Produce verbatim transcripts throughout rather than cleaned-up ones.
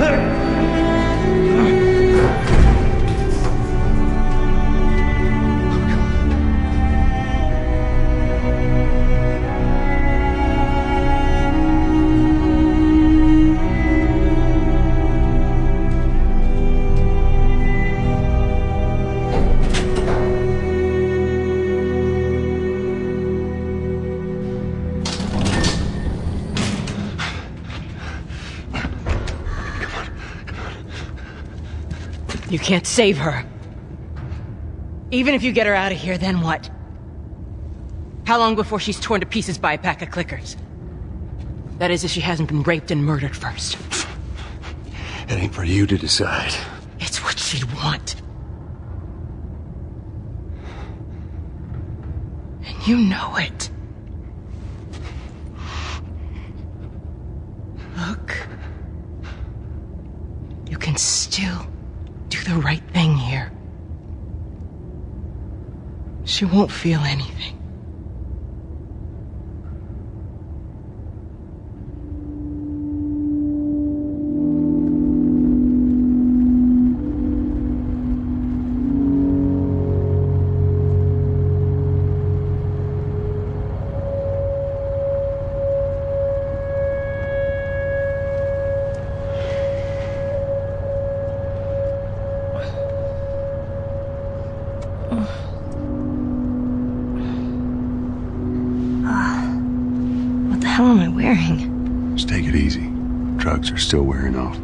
You can't save her. Even if you get her out of here, then what? How long before she's torn to pieces by a pack of clickers? That is, if she hasn't been raped and murdered first. It ain't for you to decide. It's what she'd want. And you know it. Look. You can still do the right thing here. She won't feel anything. What the hell am I wearing? Just take it easy. Drugs are still wearing off.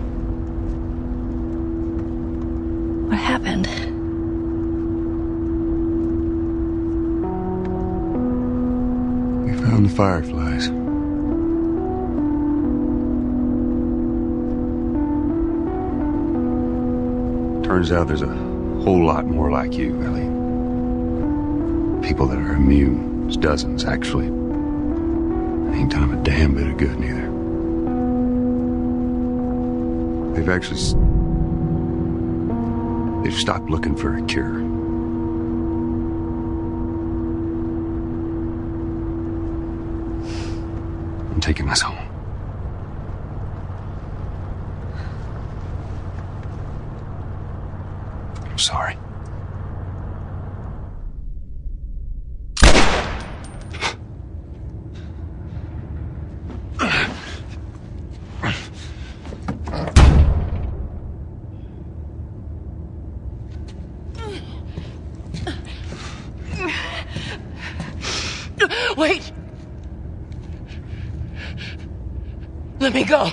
What happened? We found the fireflies. Turns out there's a whole lot more like you, Ellie. People that are immune. There's dozens, actually. Ain't done them a damn bit of good, neither. They've actually... They've stopped looking for a cure. I'm taking us home. I'm sorry. Wait! Let me go!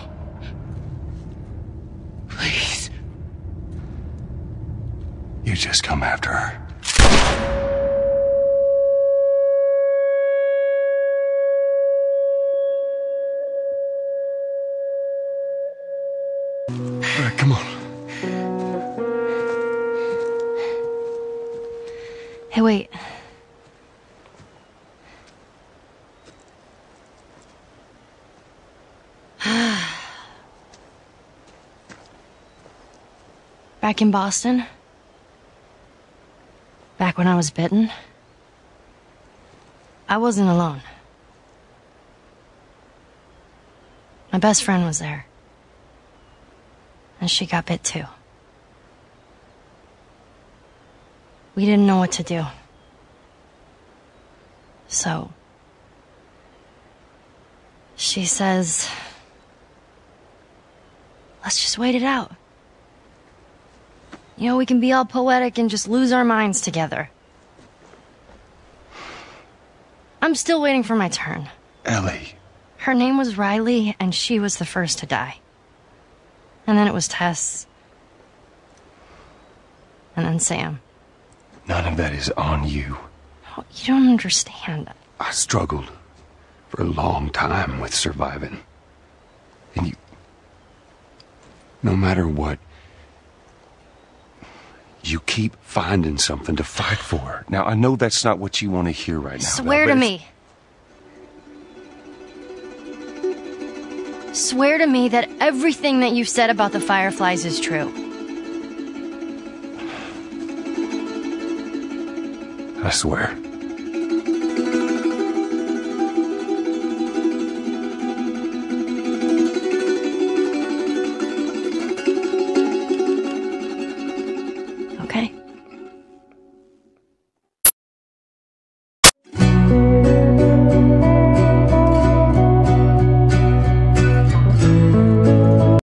Please. You just come after her. All right, come on. Hey, wait. Back in Boston, back when I was bitten, I wasn't alone. My best friend was there, and she got bit too. We didn't know what to do. So, she says, let's just wait it out. You know, we can be all poetic and just lose our minds together. I'm still waiting for my turn. Ellie. Her name was Riley, and she was the first to die. And then it was Tess. And then Sam. None of that is on you. Oh, you don't understand. I struggled for a long time with surviving. And you... No matter what, you keep finding something to fight for. Now, I know that's not what you want to hear right now. Swear to me. Swear to me that everything that you've said about the Fireflies is true. I swear. okay?